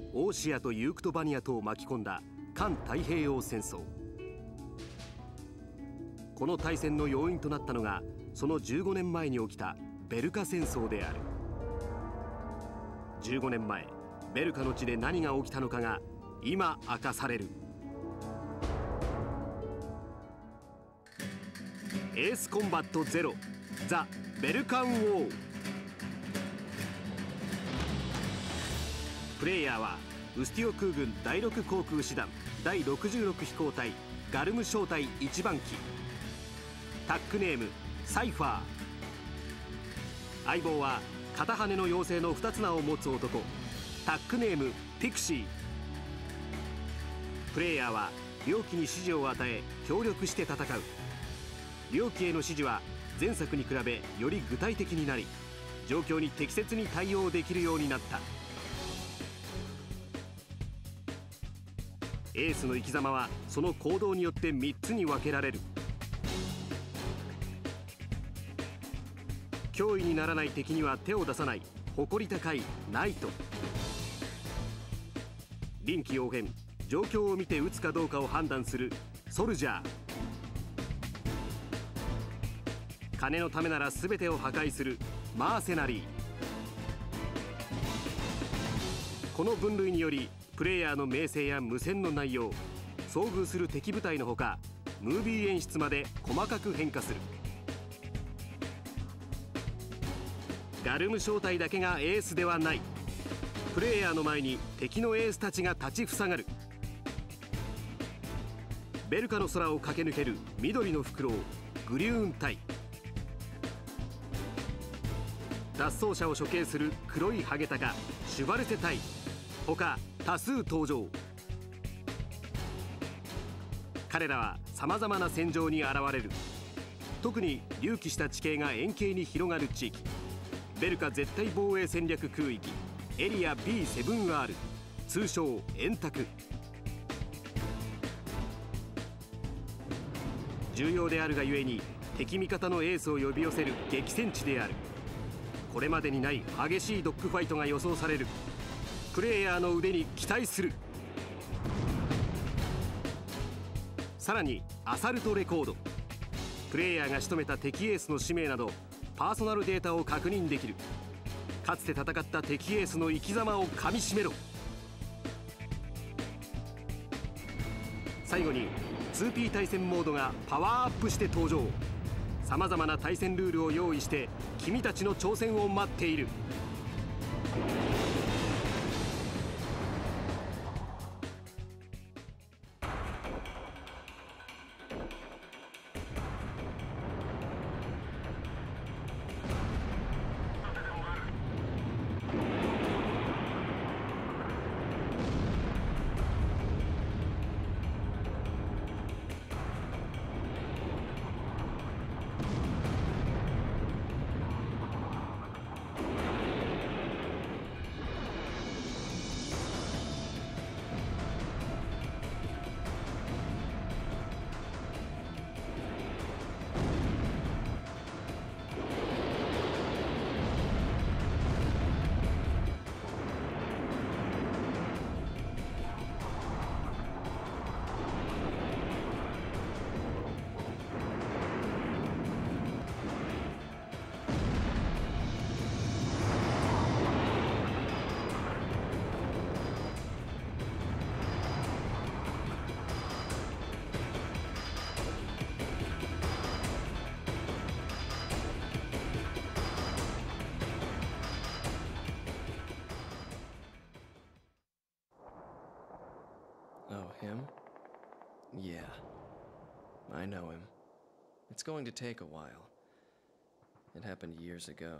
オーシアとユークトバニアとを巻き込んだ環太平洋戦争。この大戦の要因となったのがその15年前に起きたベルカ戦争である。15年前、ベルカの地で何が起きたのかが今明かされる。エースコンバットゼロザ・ベルカンウォー。プレイヤーはウスティオ空軍第6航空師団第66飛行隊ガルム小隊1番機。タックネームサイファー。相棒は片羽の妖精の2つ名を持つ男、タックネームピクシー。プレイヤーは両機に指示を与え協力して戦う。両機への指示は前作に比べより具体的になり、状況に適切に対応できるようになった。エースの生き様はその行動によって3つに分けられる。脅威にならない敵には手を出さない誇り高いナイト。臨機応変、状況を見て撃つかどうかを判断するソルジャー。金のためなら全てを破壊するマーセナリー。この分類によりプレイヤーの名声や無線の内容、遭遇する敵部隊のほかムービー演出まで細かく変化する。ガルム小隊だけがエースではない。プレイヤーの前に敵のエースたちが立ちふさがる。ベルカの空を駆け抜ける緑のフクロウグリューン隊。脱走者を処刑する黒いハゲタカシュバルテ隊。他多数登場。彼らはさまざまな戦場に現れる。特に隆起した地形が円形に広がる地域、ベルカ絶対防衛戦略空域エリア B7R、 通称円卓。重要であるがゆえに敵味方のエースを呼び寄せる激戦地である。これまでにない激しいドッグファイトが予想される。プレイヤーの腕に期待する。さらにアサルトレコード、プレイヤーが仕留めた敵エースの氏名などパーソナルデータを確認できる。かつて戦った敵エースの生き様をかみしめろ。最後に 2P 対戦モードがパワーアップして登場。さまざまな対戦ルールを用意して君たちの挑戦を待っている。 Oh, him? Yeah. I know him. It's going to take a while. It happened years ago.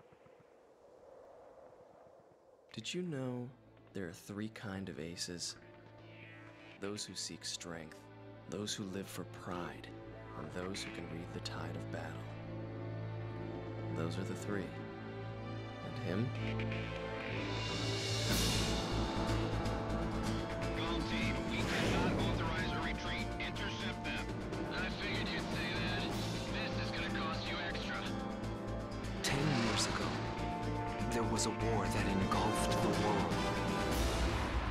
Did you know there are 3 kinds of aces? Those who seek strength, those who live for pride, and those who can read the tide of battle. Those are the 3. And him? Gold team, we cannot authorize a retreat. Intercept them. I figured you'd say that. This is gonna cost you extra. 10 years ago, there was a war that engulfed the world.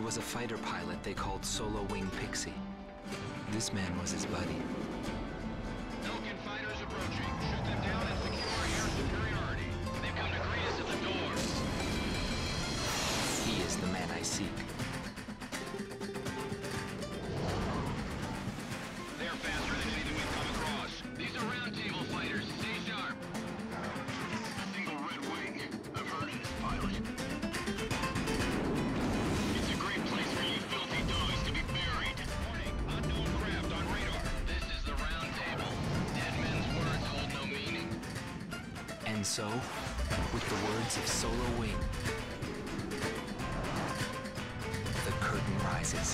was a fighter pilot they called Solo Wing Pixie. This man was his buddy. Falcon fighters approaching. Shoot them down and secure air superiority. They've come to greet us at the door. He is the man I seek. They're faster than anything we've come across. These are round table fighters. Stay sharp. Single red wing. I've heard of this pilot. It's a great place for you filthy dogs to be buried. Warning, unknown craft on radar. This is the round table. Dead men's words hold no meaning. And so, with the words of Solo Wing, the curtain rises.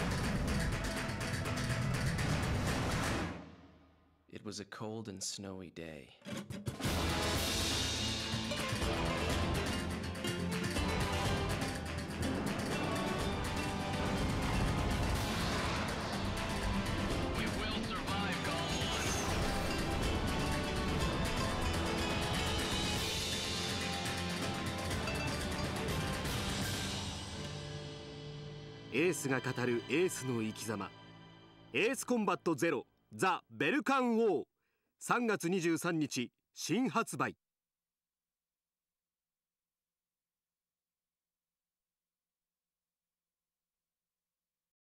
It was a cold and snowy day. We will survive, Gall エースが語るエースの生き様。エースコンバットゼロザ・ベルカンウォー、3月23日新発売。